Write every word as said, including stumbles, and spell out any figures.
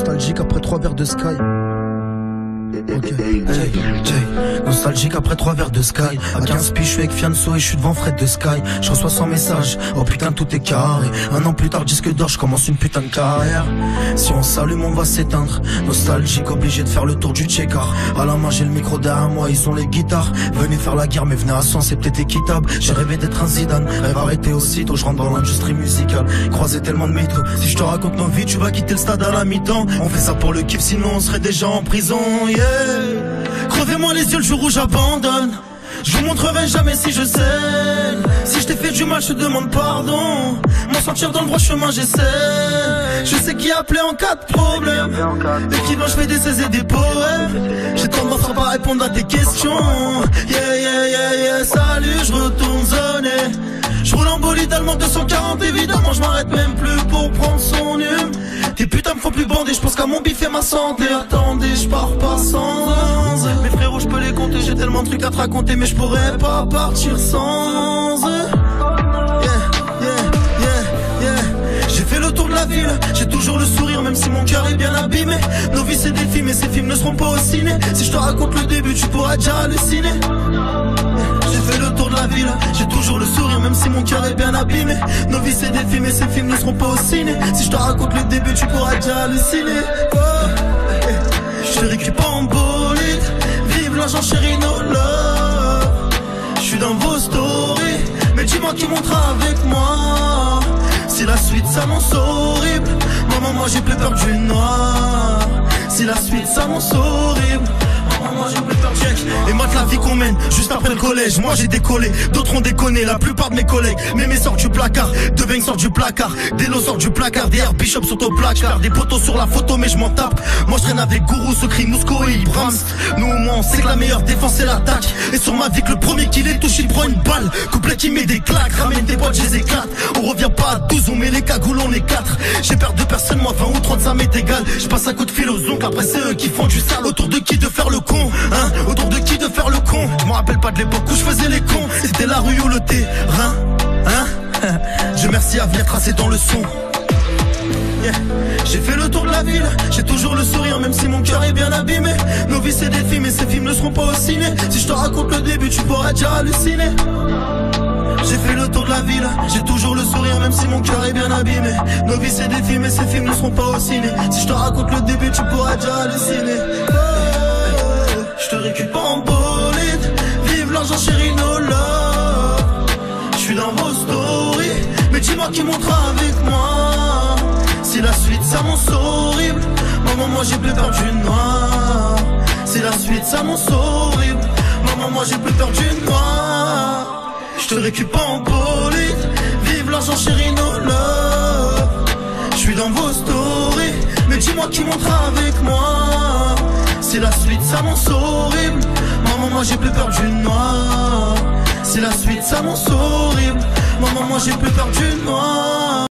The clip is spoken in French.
Nostalgique après trois verres de Sky. Ok, hey, Jay, nostalgique après trois verres de Sky. À quinze piges, je suis avec Fianso et je suis devant Fred de Sky. Je reçois cent messages, oh putain tout est carré. Un an plus tard, disque d'or, je commence une putain de carrière. Si on s'allume, on va s'éteindre. Nostalgique, obligé de faire le tour du check-out. À la main, j'ai le micro derrière moi, ils ont les guitares. Venez faire la guerre, mais venez à cent, c'est peut-être équitable. J'ai rêvé d'être un Zidane, rêve arrêté aussitôt. Je rentre dans l'industrie musicale, croisé tellement de mythos. Si je te raconte nos vies, tu vas quitter le stade à la mi-temps. On fait ça pour le kiff, sinon on serait déjà en prison, yeah. Crevez-moi les yeux le jour où j'abandonne. Je vous montrerai jamais si je sais. Si je t'ai fait du mal, je te demande pardon. M'en sortir dans le droit chemin, j'essaie. Je sais qui appeler en cas de problème. Et qui blanc, je fais des essais et des poèmes. J'ai tendance à pas répondre à tes questions. Yeah, yeah, yeah, yeah, salut, je retourne zoner. Je roule en bolide allemand deux cent quarante, évidemment, je m'arrête même plus pour prendre son hume. Tes putains me font plus bander, je pense qu'à mon bif et ma santé. Attendez, je pars pas sans. Mes frérots, je peux les compter, j'ai tellement de trucs à te raconter, mais je pourrais pas partir sans. Yeah, yeah, yeah, yeah. J'ai fait le tour de la ville, j'ai toujours le sourire, même si mon cœur est bien abîmé. Nos vies c'est des films, et ces films ne seront pas au ciné. Si je te raconte le début, tu pourras déjà halluciner. J'ai fait le tour de la ville, j'ai toujours le sourire, même si mon cœur est bien abîmé. Nos vies c'est des films et ces films ne seront pas au ciné. Si je te raconte le début, tu pourras déjà halluciner. Oh, je te récupère pas en bolide, vive l'argent chéri, no love. Je suis dans vos stories, mais dis-moi qui montera avec moi. Si la suite s'annonce horrible, maman moi j'ai plus peur du noir. Si la suite s'annonce horrible, moi j'ai plus peur du check. Et mate la vie qu'on mène, juste après le collège. Moi j'ai décollé, d'autres ont déconné. La plupart de mes collègues, Mémé sort du placard, Deveng sort du placard, Delo sort du placard, D R Bishop sont au placard. Des poteaux sur la photo mais je m'en tape. Moi je traîne avec Gourou, Sokri, Mousko et Ibrams. Nous au moins on sait que la meilleure défense c'est l'attaque. Et sur ma vie que le premier qui les touche il prend une balle. Couplet qui met des claques, ramène des boîtes, je les éclate. On revient pas à douze, on met les cagoules, on est quatre. J'ai peur de personne, moi vingt ou trente ça m'est égal. Je passe un coup de fil aux oncles, après c'est eux qui font du sale. Autour de qui de faire le con, hein? Autour de qui de faire le con? Je m'en rappelle pas de l'époque où je faisais les cons. C'était la rue ou le terrain, hein? Je merci à venir tracer dans le son. Yeah. J'ai fait le tour de la ville, j'ai toujours le sourire, même si mon cœur est bien abîmé. Nos vies c'est des films et ces films ne seront pas au ciné. Si je te raconte le début, tu pourras déjà halluciner. J'ai fait le tour de la ville, j'ai toujours le sourire, même si mon cœur est bien abîmé. Nos vies c'est des films et ces films ne seront pas au ciné. Si je te raconte le début, tu pourras déjà halluciner. Je te récupère en bolide, vive l'argent chéri, no love. Je suis dans vos stories, mais dis-moi qui montera avec moi. Si la suite s'annonce horrible, maman moi j'ai plus peur du noir. Si la suite s'annonce horrible, maman moi j'ai plus peur du noir. Je te récupère en bolide, vive l'argent chéri, no love. Je suis dans vos stories, mais dis-moi qui montera avec moi. Si la suite s'annonce horrible, maman moi j'ai plus peur du noir. Si la suite s'annonce horrible, maman moi j'ai plus peur du noir.